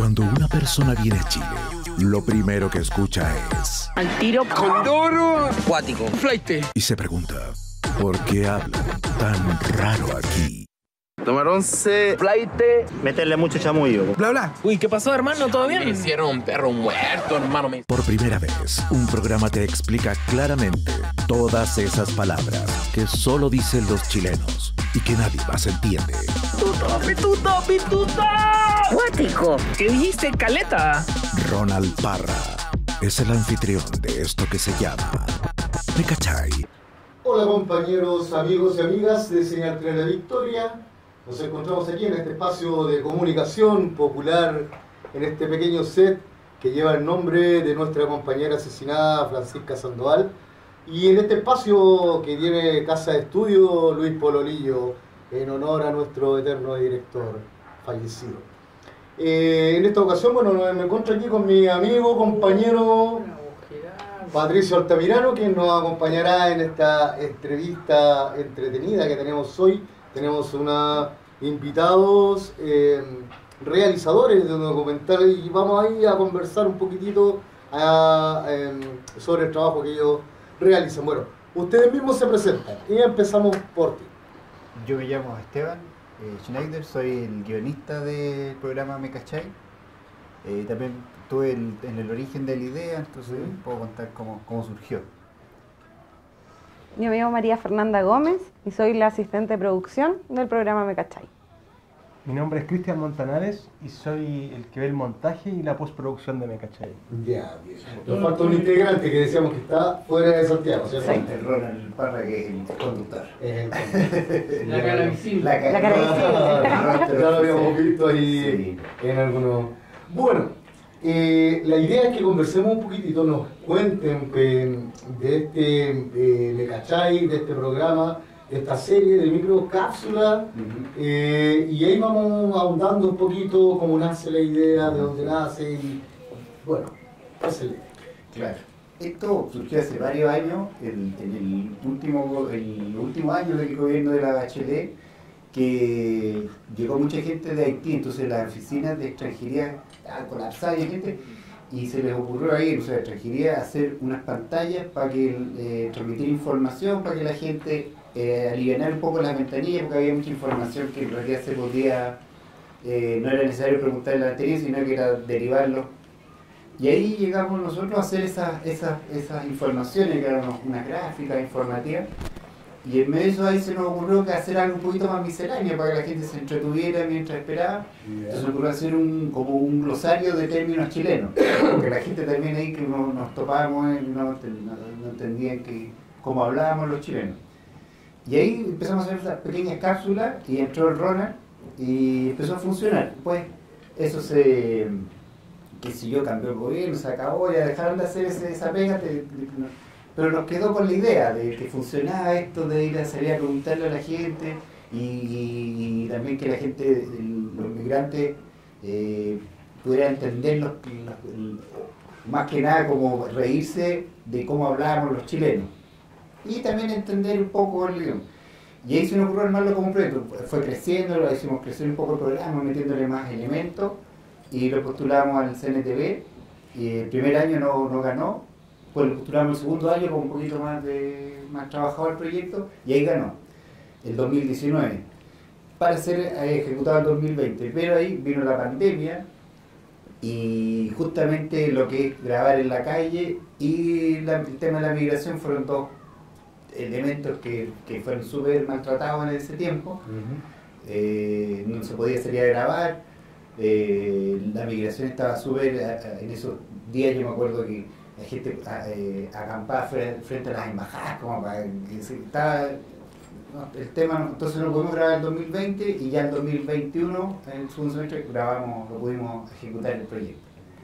Cuando una persona viene a Chile, lo primero que escucha es al tiro, condoro, acuático, flaite. y se pregunta, ¿por qué hablan tan raro aquí? Tomar 11, flaite, meterle mucho chamullo. bla bla. Uy, ¿qué pasó, hermano? ¿Todo bien? Me hicieron un perro muerto, hermano. Por primera vez, un programa te explica claramente todas esas palabras que solo dicen los chilenos y que nadie más entiende. ¡Pituto! ¡Acuático! ¿Qué dijiste, caleta? Ronald Parra es el anfitrión de esto que se llama ¿Me cachai? Hola compañeros, amigos y amigas de Señal Tren de Victoria. Nos encontramos aquí en este espacio de comunicación popular, en este pequeño set que lleva el nombre de nuestra compañera asesinada Francisca Sandoval, y en este espacio que tiene casa de estudio Luis Pololillo, en honor a nuestro eterno director fallecido. En esta ocasión, bueno, me encuentro aquí con mi amigo, compañero Patricio Altamirano, quien nos acompañará en esta entrevista entretenida que tenemos hoy. Tenemos invitados realizadores de un documental y vamos ahí a conversar un poquitito sobre el trabajo que ellos realizan. Bueno, ustedes mismos se presentan y empezamos por ti. Yo me llamo Esteban Schneider, soy el guionista del programa Me Cachai. También estuve en el origen de la idea, entonces puedo contar cómo surgió. Yo me llamo María Fernanda Gómez y soy la asistente de producción del programa Me Cachai. Mi nombre es Cristian Montanares y soy el que ve el montaje y la postproducción de Me Cachai. Ya, bien. Nos falta un integrante que decíamos que está fuera de Santiago, ¿cierto? Sí. El Ronald Parra, que es el conductor. La cara visible. La cara visible. Ya lo habíamos visto ahí en algunos... Bueno. La idea es que conversemos un poquitito, nos cuenten de este Me Cachai, de este programa, de esta serie de microcápsulas, y ahí vamos ahondando un poquito cómo nace la idea, de dónde nace, y bueno, esa es la idea. Claro. Esto surgió hace varios años, en el último año del gobierno de la Bachelet, que llegó mucha gente de Haití, entonces las oficinas de extranjería estaban colapsadas y gente, y se les ocurrió ahí, o sea, extranjería, hacer unas pantallas para que transmitir información, para que la gente alivianar un poco las ventanillas, porque había mucha información que en realidad se podía, no era necesario preguntar en la ventanilla, sino que era derivarlo. Y ahí llegamos nosotros a hacer esas informaciones, que eran unas gráficas informativas. Y en medio de eso ahí se nos ocurrió que hacer algo un poquito más misceláneo para que la gente se entretuviera mientras esperaba. Entonces se nos ocurrió hacer como un glosario de términos chilenos, porque la gente también ahí que nos topábamos no entendían cómo hablábamos los chilenos. Y ahí empezamos a hacer esas pequeñas cápsulas y entró el Ronald y empezó a funcionar. Pues eso qué sé yo, cambió el gobierno, se acabó, ya dejaron de hacer esa pega. Pero nos quedó con la idea de que funcionaba esto, de ir a salir a preguntarle a la gente y también que la gente, los migrantes, pudieran entender más que nada como reírse de cómo hablábamos los chilenos y también entender un poco el idioma. Y ahí se nos ocurrió armarlo como un proyecto, fue creciendo, lo hicimos crecer un poco el programa, metiéndole más elementos y lo postulamos al CNTV y el primer año no ganó. Pues lo postulamos el segundo año con un poquito más trabajado el proyecto y ahí ganó, el 2019, para ser ejecutado en 2020. Pero ahí vino la pandemia y justamente lo que es grabar en la calle y el tema de la migración fueron dos elementos que fueron súper maltratados en ese tiempo. No se podía salir a grabar, la migración estaba súper, en esos días yo me acuerdo que la gente acampaba frente a las embajadas, como para que estaba el tema. Entonces lo pudimos grabar en 2020 y ya en 2021, en el segundo semestre, lo pudimos ejecutar el proyecto.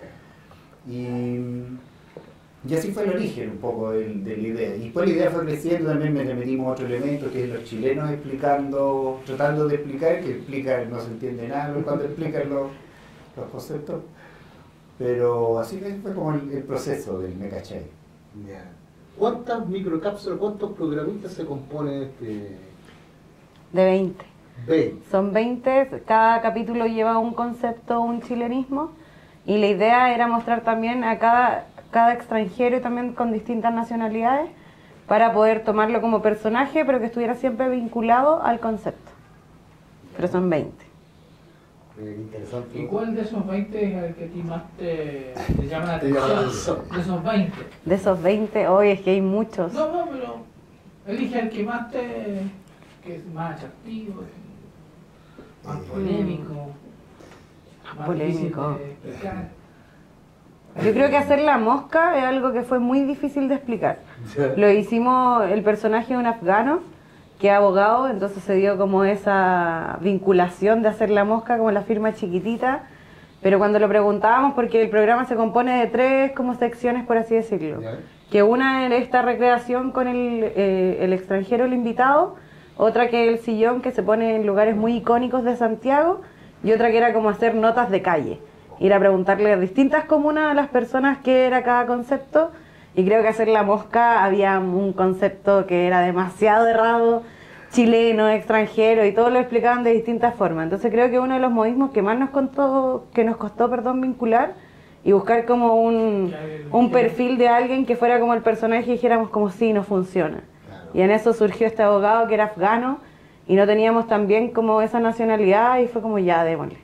Y así fue el origen un poco de la idea. Y después la idea fue creciendo, también le metimos otro elemento que es los chilenos tratando de explicar, no se entiende nada cuando explican los conceptos. Pero así fue como el proceso del Me Cachai. ¿Cuántas microcápsulas, cuántos programitas se compone De 20. 20. Son 20, cada capítulo lleva un concepto, un chilenismo, y la idea era mostrar también a cada extranjero y también con distintas nacionalidades para poder tomarlo como personaje, pero que estuviera siempre vinculado al concepto. Pero son 20. ¿Y cuál de esos 20 es el que a ti más te llama la atención? De esos 20. De esos 20, hoy es que hay muchos. No, pero elige el que más que es más atractivo, más polémico, más difícil de explicar. Yo creo que hacer la mosca es algo que fue muy difícil de explicar. Lo hicimos el personaje de un afgano que es abogado, entonces se dio como esa vinculación de hacer la mosca como la firma chiquitita, pero cuando lo preguntábamos, porque el programa se compone de 3 como secciones, por así decirlo, que una era esta recreación con el extranjero, el invitado, otra que el sillón que se pone en lugares muy icónicos de Santiago, y otra que era como hacer notas de calle, ir a preguntarle a distintas comunas a las personas qué era cada concepto. Y creo que hacer la mosca había un concepto que era demasiado errado, chileno, extranjero, y todos lo explicaban de distintas formas. Entonces creo que uno de los modismos que más nos costó vincular y buscar como un perfil de alguien que fuera como el personaje y dijéramos como sí, no funciona. Y en eso surgió este abogado que era afgano y no teníamos también como esa nacionalidad y fue como ya, démosle.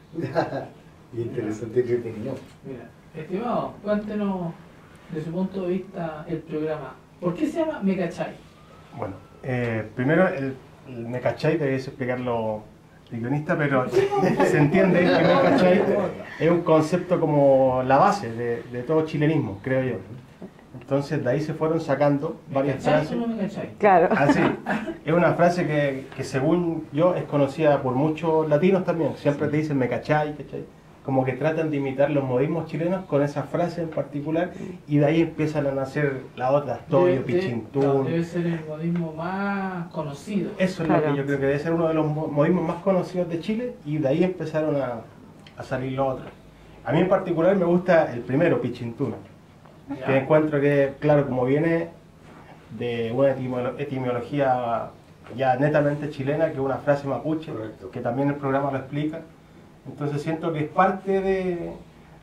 Interesante que tenía. Mira, estimado, cuéntenos desde su punto de vista el programa. ¿Por qué se llama Me Cachai? Bueno, primero el Me Cachai, te voy a explicarlo el guionista, pero se entiende que Me Cachai es un concepto como la base de todo chilenismo, creo yo. Entonces de ahí se fueron sacando varias frases. ¿No me cachai? Claro. Así, es una frase que según yo es conocida por muchos latinos también. Siempre te dicen me cachai, ¿cachai? Como que tratan de imitar los modismos chilenos con esa frase en particular y de ahí empiezan a nacer las otras, Toyo, Pichintún. Debe ser el modismo más conocido. Eso es lo que yo creo que debe ser uno de los modismos más conocidos de Chile y de ahí empezaron a salir los otros. A mí en particular me gusta el primero, Pichintún, que encuentro que, claro, como viene de una etimología ya netamente chilena, que es una frase mapuche, que también el programa lo explica. Entonces siento que es parte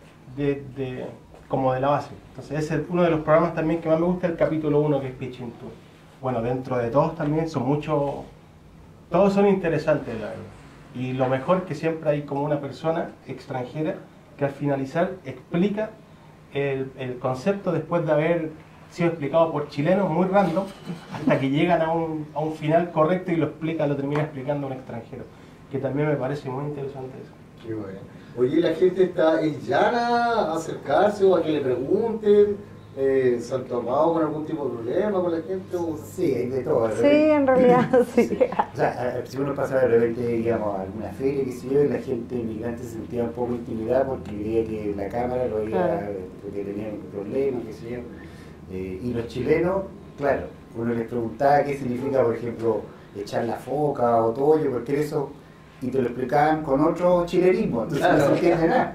como de la base. Entonces ese es uno de los programas también que más me gusta, el capítulo 1, que es Pichintún. Bueno, dentro de todos también son muchos, todos son interesantes, la verdad. Y lo mejor que siempre hay como una persona extranjera que al finalizar explica el concepto después de haber sido explicado por chilenos muy random, hasta que llegan a un final correcto y lo termina explicando un extranjero, que también me parece muy interesante eso. Qué bueno. Oye, ¿la gente está llana a acercarse o a que le pregunten? ¿Se han tomado con algún tipo de problema con la gente? ¿O? Sí, hay de todo. Sí, en realidad sí. O sea, si uno pasa de repente, digamos, a alguna feria, qué sé yo, y la gente migrante se sentía un poco intimidada porque creía que la cámara lo iba, porque tenían problemas, qué sé yo. Y los chilenos, claro, uno les preguntaba qué significa, por ejemplo, echar la foca o toyo, porque eso, y te lo explicaban con otro chilenismo, entonces no se entiende nada.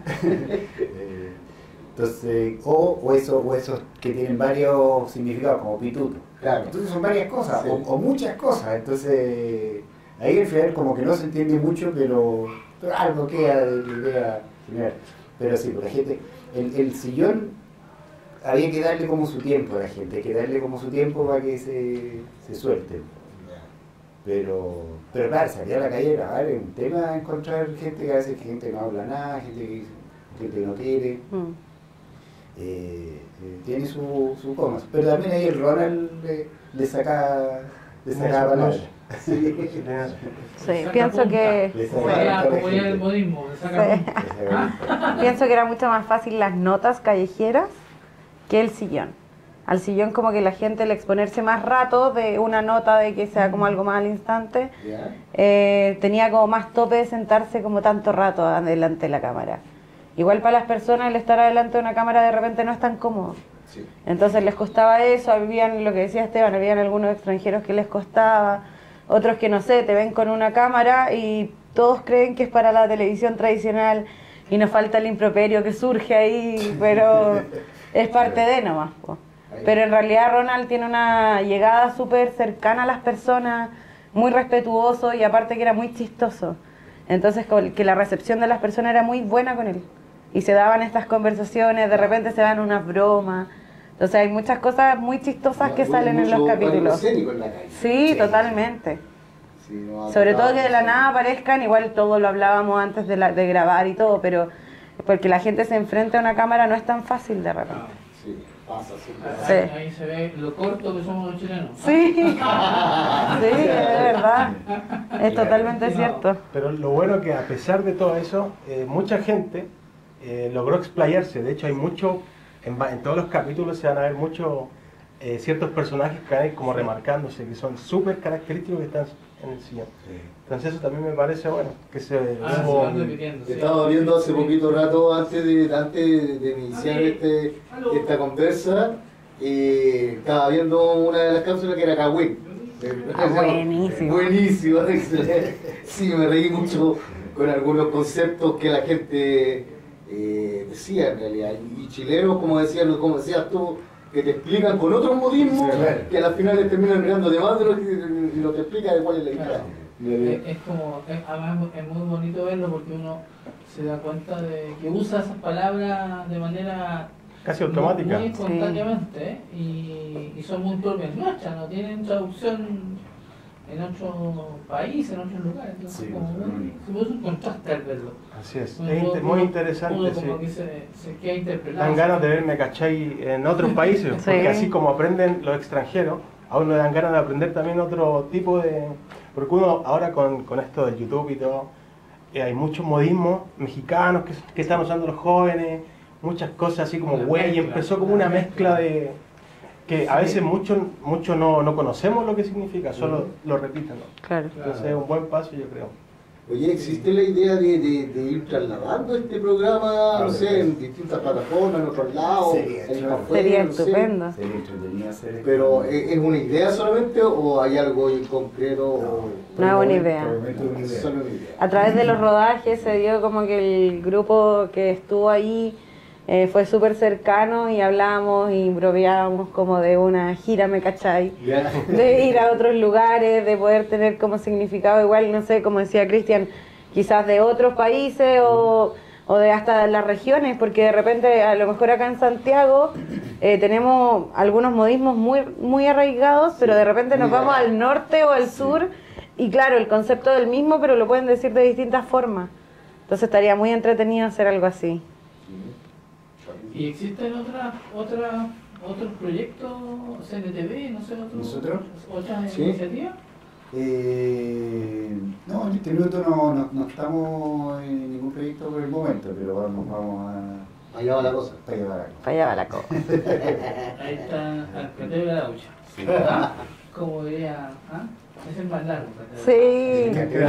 Entonces, o esos que tienen varios significados, como pituto. Claro. Entonces son varias cosas, sí. o muchas cosas. Entonces, ahí al final como que no se entiende mucho, pero algo queda de la idea general. Pero sí, por la gente, el sillón había que darle como su tiempo a la gente, hay que darle como su tiempo para que se suelten. Pero claro, salir a la calle a grabar es un tema, encontrar gente que a veces gente no habla nada, gente que no quiere. Tiene su coma, pero también ahí el Ronald le saca palabras. Sí, pienso que el modismo, pienso que era mucho más fácil las notas callejeras que el sillón. Al sillón como que la gente al exponerse más rato de una nota de que sea como algo más al instante, tenía como más tope de sentarse como tanto rato delante de la cámara. Igual para las personas el estar adelante de una cámara de repente no es tan cómodo. Sí. Entonces les costaba eso, habían, lo que decía Esteban, habían algunos extranjeros que les costaba, otros que no sé, te ven con una cámara y todos creen que es para la televisión tradicional y nos falta el improperio que surge ahí, pero es parte de nomás. Pero en realidad Ronald tiene una llegada súper cercana a las personas, muy respetuoso y aparte que era muy chistoso. Entonces que la recepción de las personas era muy buena con él. y se daban estas conversaciones, de repente se dan unas bromas. Entonces hay muchas cosas muy chistosas que salen en los capítulos. En la calle. Sí, totalmente. Sí, no, Sobre todo que de la nada aparezcan, igual todo lo hablábamos antes de grabar y todo, pero porque la gente se enfrenta a una cámara no es tan fácil de repente. Sí, pasa siempre. Sí. Ahí se ve lo corto que somos los chilenos. Sí, sí, es verdad, es totalmente cierto. Pero lo bueno que a pesar de todo eso, mucha gente logró explayarse. De hecho hay mucho, en todos los capítulos se van a ver muchos ciertos personajes que van a ir como remarcándose, que son súper característicos que están en el sillón. Entonces eso también me parece bueno, que se Se van repitiendo, sí. Estaba viendo hace poquito rato, antes de iniciar esta conversa, estaba viendo una de las cápsulas que era Cagüín. Buenísimo. Buenísimo, excelente. Sí, me reí mucho con algunos conceptos que la gente decía en realidad. Y chilenos, como decías tú, que te explican con otros modismos, que al final te terminan mirando de más de lo que te explica de cuál es la idea. Además es muy bonito verlo porque uno se da cuenta de que usa esas palabras de manera casi automática. Muy espontáneamente, y son muy propias nuestras, no tienen traducción en otros países, en otros lugares. Entonces, es un contraste al verlo. Así es, muy interesante. Uno como que se queda interpretado. Dan ganas de verme, ¿cachai? En otros países, porque así como aprenden los extranjeros, a uno le dan ganas de aprender también otro tipo de... Porque uno ahora con esto del YouTube y todo, hay muchos modismos mexicanos que están usando los jóvenes, muchas cosas así como güey, empezó como una mezcla de... que a veces muchos no conocemos lo que significa, solo lo repiten, ¿no? Claro. Entonces es un buen paso, yo creo. Oye, ¿existe la idea de ir trasladando este programa, no sé, en distintas plataformas, en otros lados? Sería estupendo. Sería entretenido hacer esto. Pero, ¿es una idea solamente o hay algo en concreto? No es una idea. Solo una idea. A través de los rodajes se dio como que el grupo que estuvo ahí fue súper cercano y hablábamos y bromeábamos como de una gira, ¿me cachai? Yeah. De ir a otros lugares, de poder tener como significado igual, no sé, como decía Cristian, quizás de otros países o de hasta de las regiones, porque de repente a lo mejor acá en Santiago tenemos algunos modismos muy arraigados, pero de repente nos vamos al norte o al sur y claro, el concepto es el mismo, pero lo pueden decir de distintas formas. Entonces estaría muy entretenido hacer algo así. ¿Y existen otros proyectos, CNTV, no sé, otras iniciativas? No, en este minuto no estamos en ningún proyecto por el momento, pero vamos a... Allá va la cosa. Para allá va la cosa. Ahí está Alcatraz de la Ucha. Sí. Como diría, es el más largo. Sí.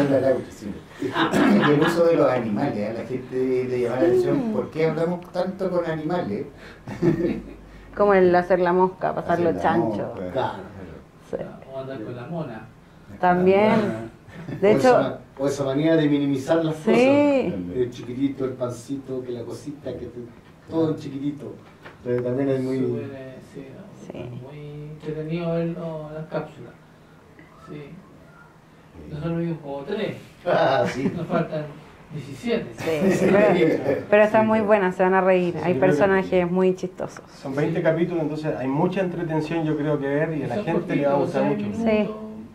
El uso de los animales, a la gente le llama la atención, ¿por qué hablamos tanto con animales? Como el hacer la mosca, pasar los chanchos. Claro. Sí. O andar con la mona. También. De hecho, o esa manera de minimizar las cosas. sí. El chiquitito, el pancito, que la cosita, todo en chiquitito. Pero también es muy... Muy entretenido verlo en las cápsulas. Sí. Nosotros vimos como 3. Sí. Nos faltan 17. Sí, pero está muy buena, se van a reír. Hay personajes muy chistosos. Son 20 capítulos, entonces hay mucha entretención yo creo que ver y a la gente le va a gustar mucho. Sí.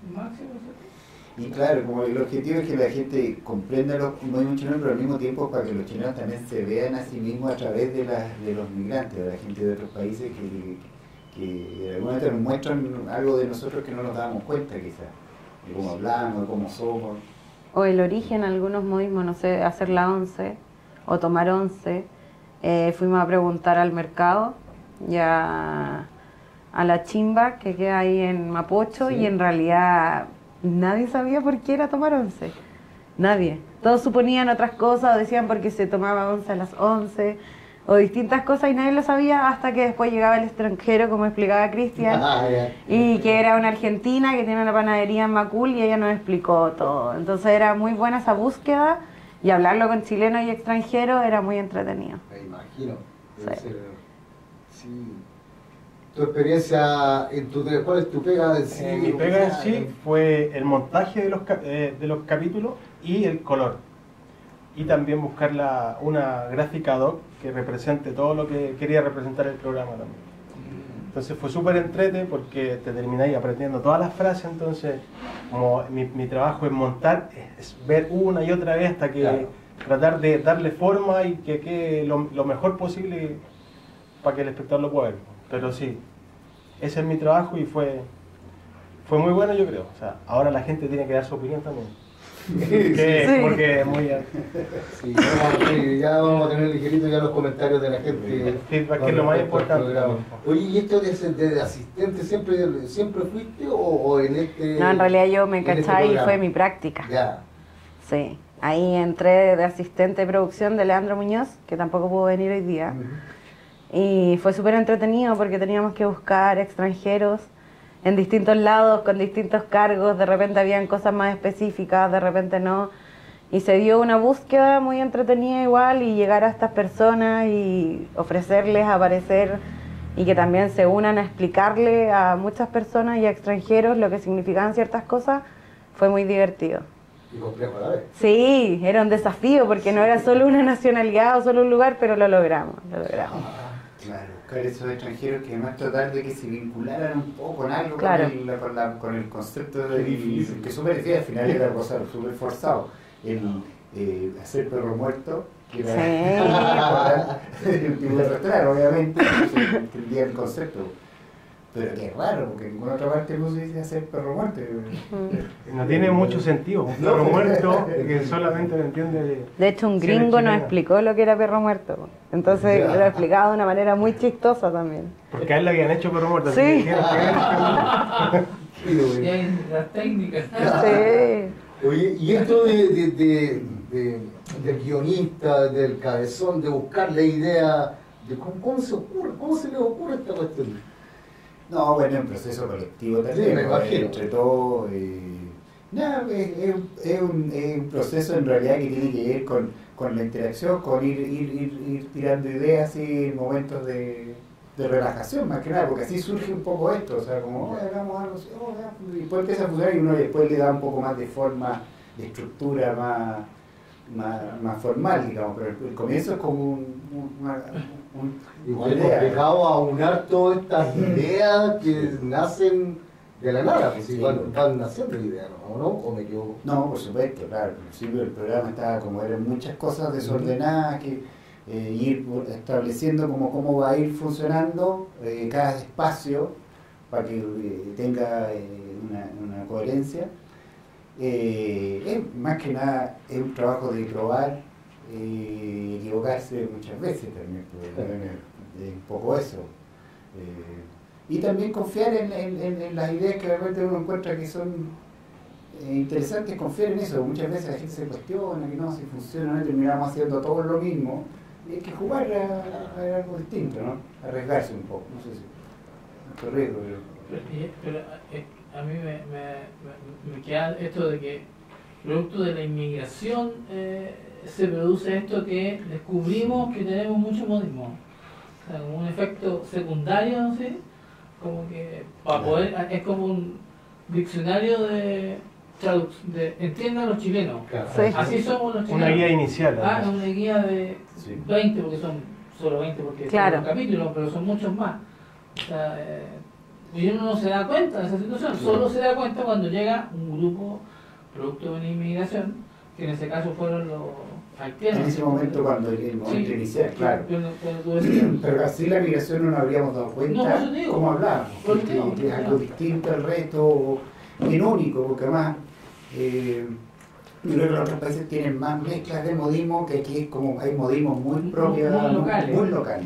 Y claro, como el objetivo es que la gente comprenda los modismos chilenos, pero al mismo tiempo para que los chilenos también se vean a sí mismos a través de los migrantes, de la gente de otros países que de alguna manera nos muestran algo de nosotros que no nos dábamos cuenta quizás, de cómo hablamos, de cómo somos. O el origen, algunos modismos, no sé, hacer la once o tomar once. Fuimos a preguntar al mercado y a la chimba que queda ahí en Mapocho, y en realidad nadie sabía por qué era tomar once. Nadie. Todos suponían otras cosas o decían porque se tomaba once a las 11 o distintas cosas y nadie lo sabía hasta que después llegaba el extranjero, como explicaba Cristian, y que era una argentina que tiene una panadería en Macul y ella nos explicó todo. Entonces era muy buena esa búsqueda y hablarlo con chilenos y extranjeros era muy entretenido. Me imagino. Debe ser, sí. ¿Tu experiencia, cuál es tu pega en sí? Mi pega en sí fue el montaje de los capítulos y el color. y también buscar una gráfica doc que represente todo lo que quería representar el programa también. Entonces fue súper entrete porque te termináis aprendiendo todas las frases, entonces como mi trabajo es montar, es ver una y otra vez hasta que tratar de darle forma y que quede lo mejor posible para que el espectador lo pueda ver. Pero sí, ese es mi trabajo y fue muy bueno, yo creo. O sea, ahora la gente tiene que dar su opinión también. Porque es muy... Sí, ya vamos a tener ligerito ya los comentarios de la gente. El feedback, que es lo más importante. Oye, ¿y esto de asistente siempre fuiste o en este...? No, en realidad yo me este caché y programa? fue mi práctica. Ya. Sí, ahí entré de asistente de producción de Leandro Muñoz, que tampoco pudo venir hoy día. Y fue súper entretenido porque teníamos que buscar extranjeros en distintos lados, con distintos cargos, de repente habían cosas más específicas, de repente no. Y se dio una búsqueda muy entretenida igual y llegar a estas personas y ofrecerles aparecer y que también se unan a explicarle a muchas personas y a extranjeros lo que significaban ciertas cosas, fue muy divertido. Y complejo a la vez. Sí, era un desafío porque no era solo una nacionalidad o solo un lugar, pero lo logramos. Claro, buscar esos extranjeros que además tratar de que se vincularan un poco con algo, claro, con el concepto de que es súper difícil, al final era algo súper forzado. El hacer perro muerto, que era el tipo de restaurar, obviamente, se entendía el concepto. Pero qué raro, porque en ninguna otra parte no se dice hacer perro muerto. No tiene mucho sentido, un perro muerto que solamente lo entiende... De hecho, un gringo nos explicó lo que era perro muerto. Entonces lo explicaba de una manera muy chistosa también. Porque a él le habían hecho perro muerto. Sí. Y hay las técnicas. Sí. Oye, y esto del guionista, del cabezón, de buscar la idea, de cómo se le ocurre esta cuestión. No, bueno, es un proceso colectivo también. Sí, me imagino. Entre todo, es un proceso en realidad que tiene que ver con la interacción, con ir tirando ideas y en momentos de relajación, más que nada, porque así surge un poco esto, o sea, como, hagamos algo así, y después empieza a funcionar y uno después le da un poco más de forma, de estructura más formal, digamos, pero el comienzo es como Igual es complicado aunar todas estas ideas que nacen de la nada, pues van naciendo ideas, ¿no? ¿O me equivoco? No, por supuesto, claro. Al principio el programa estaba como eran muchas cosas desordenadas, que ir estableciendo cómo va a ir funcionando cada espacio para que tenga una coherencia. Más que nada es un trabajo de probar, equivocarse muchas veces también, un poco eso. Y también confiar en las ideas que realmente uno encuentra que son interesantes, confiar en eso. Muchas veces la gente se cuestiona que no, si funciona, no terminamos haciendo todo lo mismo. Y hay que jugar a algo distinto, ¿no? Arriesgarse un poco, no sé si es correcto, pero a mí me queda esto de que producto de la inmigración se produce esto que descubrimos que tenemos mucho modismo. O sea, un efecto secundario, no sé, como que para poder, es como un diccionario de entiendan los chilenos. Claro. Sí. Así somos los chilenos. Una guía inicial. Una guía de 20, porque son solo 20 porque claro, son capítulos, pero son muchos más. O sea, y uno no se da cuenta de esa situación, solo se da cuenta cuando llega un grupo producto de una inmigración, que en ese caso fueron los haitianos. En ese momento, cuando el momento inicial, claro. Pero Pero así la migración no nos habríamos dado cuenta cómo hablábamos, que es algo distinto al resto, bien único, porque además yo creo que los otros países tienen más mezclas de modismo, que aquí es como hay modismos muy propios, muy locales.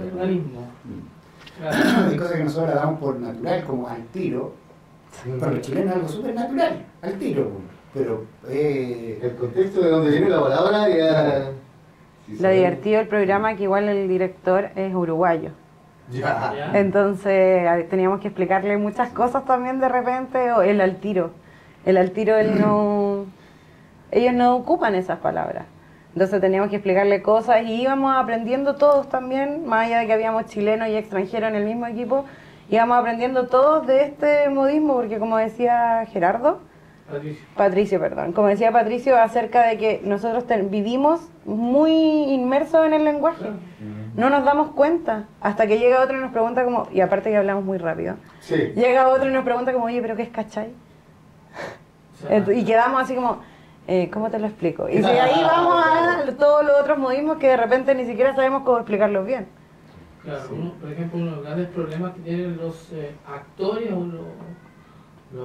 Claro. Hay cosas que nosotros la damos por natural, como al tiro. Para los chilenos es algo súper natural, al tiro. Pero el contexto de donde viene la palabra ya... Lo divertido del programa que igual el director es uruguayo. Ya. Entonces teníamos que explicarle muchas cosas también de repente, o el al tiro. Ellos no ocupan esas palabras. Entonces teníamos que explicarle cosas y íbamos aprendiendo todos también, más allá de que habíamos chilenos y extranjeros en el mismo equipo, íbamos aprendiendo todos de este modismo, porque como decía Gerardo, Patricio, perdón. Como decía Patricio, acerca de que nosotros vivimos muy inmersos en el lenguaje. No nos damos cuenta. Hasta que llega otro y nos pregunta como, y aparte que hablamos muy rápido, llega otro y nos pregunta como, oye, ¿pero qué es cachai? Y quedamos así como, ¿cómo te lo explico? Y si ahí vamos a todos los otros modismos que de repente ni siquiera sabemos cómo explicarlos bien. Claro, por ejemplo, uno de los grandes problemas que tienen los actores o los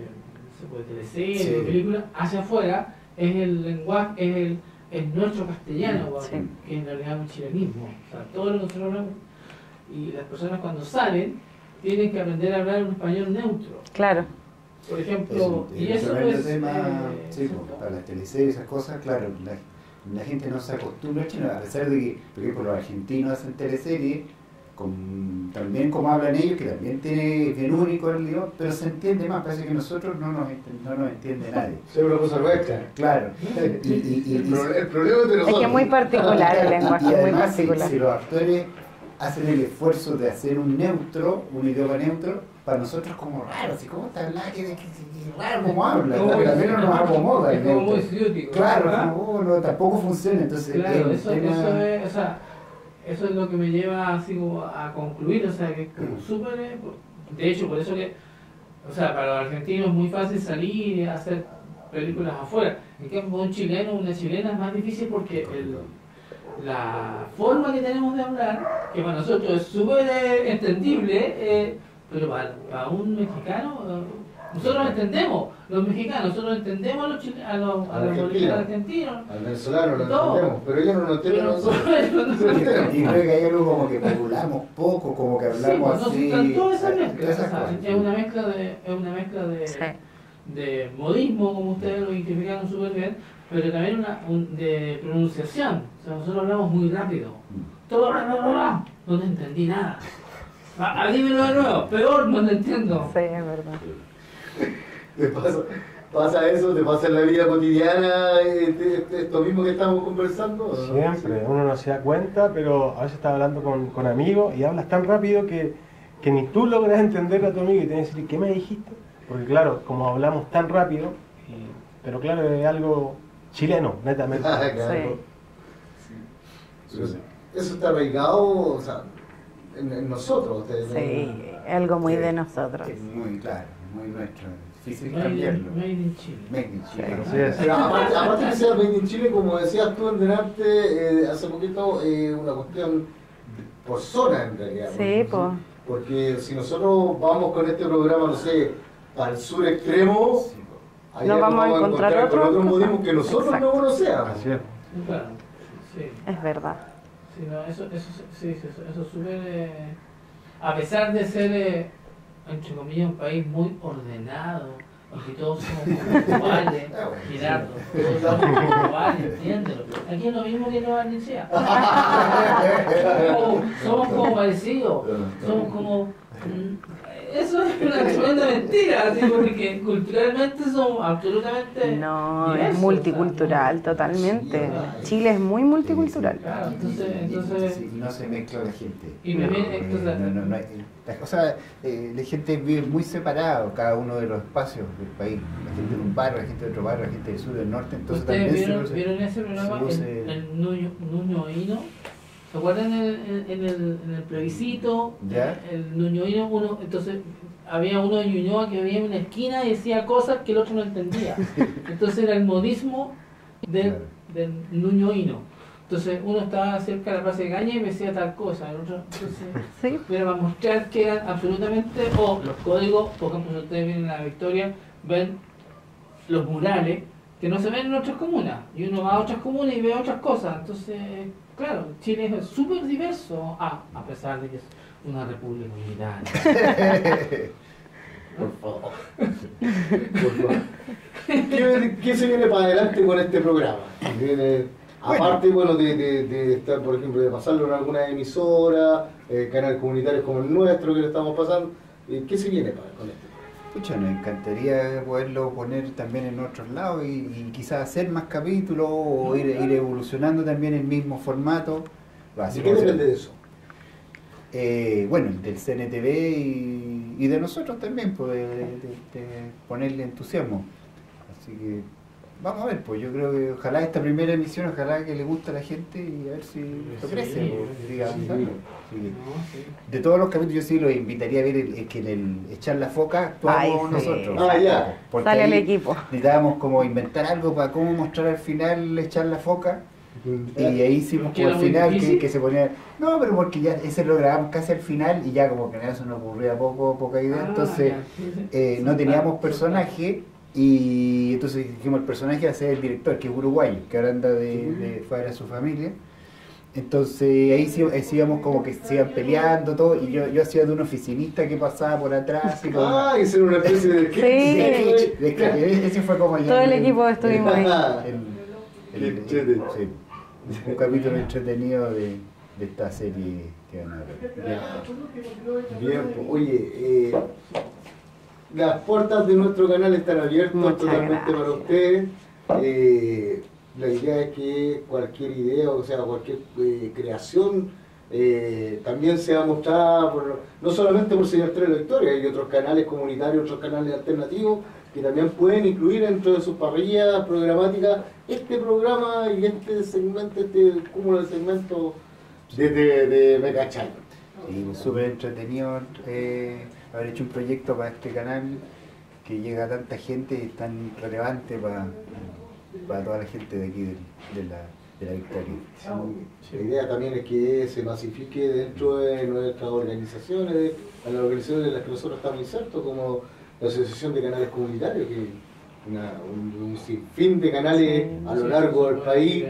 teleseries, películas hacia afuera es el lenguaje, es nuestro castellano, que en realidad es un chilenismo. O sea, todo lo que nosotros hablamos, y las personas cuando salen tienen que aprender a hablar un español neutro. Claro. Por ejemplo, y eso es... para las teleseries, esas cosas, claro, la gente no se acostumbra a chino, a pesar de que, por ejemplo, los argentinos hacen teleseries, también como hablan ellos, que también tiene bien único el idioma, pero se entiende más, parece que nosotros no nos entiende nadie. Es una cosa nuestra. Claro. El problema es de nosotros. Es que es muy particular el lenguaje, y muy además, particular. si los actores hacen el esfuerzo de hacer un idioma neutro, para nosotros como raro, así como está hablando, que raro como habla, también no nos acomoda. Es como muy ciútico. Claro, no, tampoco funciona, entonces... Claro, eso es lo que me lleva así como a concluir, o sea, que es como súper... De hecho, por eso que, o sea, para los argentinos es muy fácil salir y hacer películas afuera. En cambio, un chileno, una chilena es más difícil porque la forma que tenemos de hablar, que para nosotros es súper entendible, pero para un mexicano, nosotros entendemos, los mexicanos, nosotros entendemos a los argentinos, al venezolano lo entendemos, pero ellos no lo entienden nosotros. Y creo que hay algo como que populamos poco, como que hablamos así. Toda esa mezcla, es una mezcla de modismo, como ustedes lo identificaron súper bien, pero también de pronunciación. O sea, nosotros hablamos muy rápido. Todo no te entendí nada. Dímelo de nuevo, peor, no te entiendo. Sí, es verdad. ¿Te pasa eso? ¿Te pasa en la vida cotidiana esto mismo que estamos conversando? Siempre, uno no se da cuenta, pero a veces estás hablando con amigos y hablas tan rápido que ni tú logras entender a tu amigo y te decir, ¿qué me dijiste? Porque claro, como hablamos tan rápido, pero claro, es algo chileno, netamente. Claro. Sí. Eso está arraigado, o sea, en nosotros. Sí, algo muy de nosotros. Es muy claro, muy nuestro. Difícil Made cambiarlo. in Chile. Made in Chile. Pero aparte de ser Made in Chile, como decías tú en delante, hace poquito, una cuestión por zona en realidad. Sí, pues. Porque si nosotros vamos con este programa, no sé, al sur extremo, allá no vamos a encontrar con otros modismos que nosotros no conocemos. Así es. Claro, sí. Es verdad. Sí, no, eso súper... a pesar de ser, entre comillas, un país muy ordenado, y que todos somos iguales, Girardo, todos somos iguales, entiéndelo. Aquí es lo mismo que en Nueva Orleans. Somos como parecidos, somos como... Eso es una tremenda mentira, así, porque culturalmente somos absolutamente No, diversos, es multicultural, o sea, totalmente. Chile es muy multicultural. Claro, entonces Sí, no se mezcla la gente. y me viene, entonces, No hay, la gente vive muy separado cada uno de los espacios del país. La gente de un barrio, la gente de otro barrio, la gente del sur, del norte. Entonces ¿ustedes también vieron ese programa, el Nuño Hino? ¿Se acuerdan en el plebiscito? ¿Ya? El Nuño Hino, entonces había uno de Ñuñoa que venía en una esquina y decía cosas que el otro no entendía. Entonces era el modismo del Nuño Hino. Entonces uno estaba cerca de la Plaza de Gaña y me decía tal cosa, el otro, entonces, Sí. pero para mostrar que eran absolutamente, los códigos, por ejemplo, si ustedes vienen a La Victoria, ven los murales que no se ven en otras comunas, y uno va a otras comunas y ve otras cosas, entonces, claro, Chile es súper diverso, a pesar de que es una república unitaria. Por favor. ¿Qué se viene para adelante con este programa? Aparte, bueno, de estar, por ejemplo, de pasarlo en alguna emisora, canales comunitarios como el nuestro que le estamos pasando, ¿qué se viene con esto? Pucha, nos encantaría poderlo poner también en otros lados y quizás hacer más capítulos o ir evolucionando también el mismo formato. ¿De qué depende de eso? Bueno, del CNTV y de nosotros también, pues, de ponerle entusiasmo. Así que vamos a ver, pues yo creo que ojalá esta primera emisión, ojalá que le guste a la gente y a ver si lo crece, siga avanzando. Sí. De todos los capítulos yo sí los invitaría a ver que en el Echar la Foca actuamos nosotros. Ya. Porque Sale el ahí equipo. necesitábamos como inventar algo para cómo mostrar al final Echar la Foca. Y ahí hicimos como al final que se ponía... No, pero porque ya ese lo grabamos casi al final y ya como que nada, eso nos ocurría poca idea. Entonces no teníamos personaje y entonces dijimos el personaje va a ser el director, que es uruguayo, que ahora anda de fuera de su familia. Entonces ahí sí íbamos como que se iban peleando todo y yo hacía de un oficinista que pasaba por atrás y todo. Esa era una especie de... Ese fue como todo el equipo estuvimos ahí. Sí. Un capítulo entretenido de esta serie que van a ver. Bien, pues, oye, las puertas de nuestro canal están abiertas totalmente para ustedes. La idea es que cualquier idea, o sea, cualquier creación también sea mostrada no solamente por Señal 3 de la Victoria, hay otros canales comunitarios, otros canales alternativos que también pueden incluir dentro de sus parrillas programáticas este programa y este segmento, este cúmulo de segmentos de Me Cachai. Sí, súper entretenido haber hecho un proyecto para este canal que llega a tanta gente y es tan relevante para toda la gente de aquí de la Victoria. La idea también es que se masifique dentro de nuestras organizaciones, a las organizaciones en las que nosotros estamos insertos, como la Asociación de Canales Comunitarios, que un sinfín de canales a lo largo del país,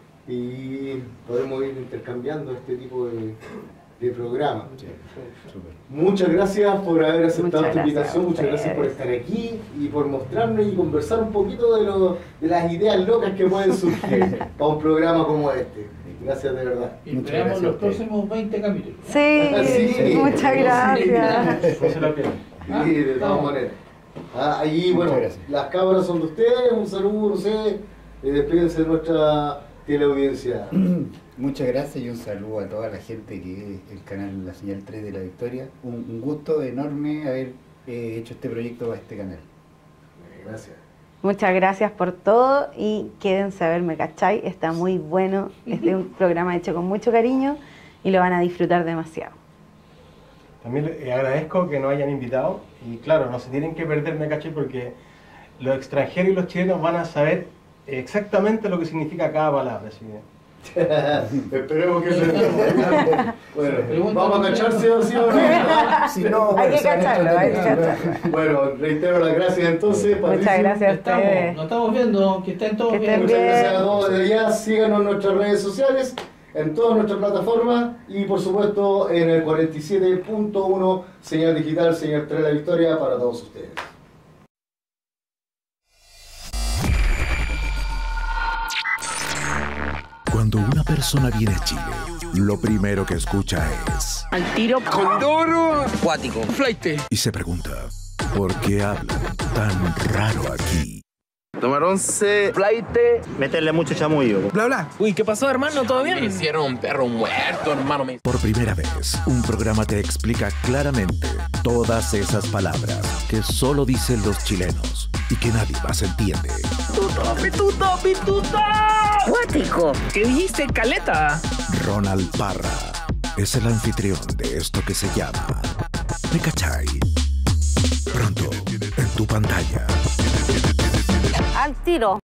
y podemos ir intercambiando este tipo de programas. Muchas gracias por haber aceptado esta invitación, muchas gracias por estar aquí y por mostrarnos y conversar un poquito de las ideas locas que pueden surgir para un programa como este. Gracias de verdad. Y esperamos los próximos 20 capítulos. Sí, muchas gracias. Sí, de todas maneras. Ahí, bueno, las cámaras son de ustedes, un saludo, no sé, despídense de nuestra teleaudiencia. Muchas gracias y un saludo a toda la gente que es el canal La Señal 3 de la Victoria. Un gusto enorme haber hecho este proyecto para este canal. Gracias. Muchas gracias por todo y quédense a ver Me Cachai, está muy bueno. Este es un programa hecho con mucho cariño y lo van a disfrutar demasiado. También agradezco que nos hayan invitado y claro, no se tienen que perder Me Cachai porque los extranjeros y los chilenos van a saber exactamente lo que significa cada palabra. ¿Sí? Esperemos que se... Bueno, vamos a cacharse o sí o no. Si no, hay que cacharlo, hay que cacharlo. Bueno, reitero las gracias entonces. Muchas gracias a ustedes. Nos estamos viendo, que estén todos bien. Muchas gracias a todos desde allá. Síganos en nuestras redes sociales, en todas nuestras plataformas y por supuesto en el 47.1 Señal Digital, Señal 3 de la Victoria para todos ustedes. Cuando una persona viene a Chile, lo primero que escucha es... Al tiro, condoro, cuático, flaite. Y se pregunta, ¿por qué hablan tan raro aquí? Tomar 11. Flaite. Meterle mucho chamullo. Bla, bla. Uy, ¿qué pasó, hermano? ¿Todo bien? Me hicieron un perro muerto, hermano. Por primera vez, un programa te explica claramente todas esas palabras que solo dicen los chilenos y que nadie más entiende. Pituto. Cuático. ¿Qué dijiste, caleta? Ronald Parra es el anfitrión de esto que se llama Me Cachai. Pronto, en tu pantalla. Al tiro.